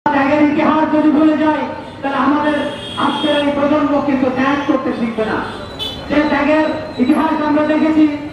ত্যাগের ইতিহাস যদি ভুলে যায় তাহলে আমাদের আজকের এই প্রজন্ম কিন্তু ত্যাগ করতে শিখবে না। যে ত্যাগের ইতিহাস আমরা দেখেছি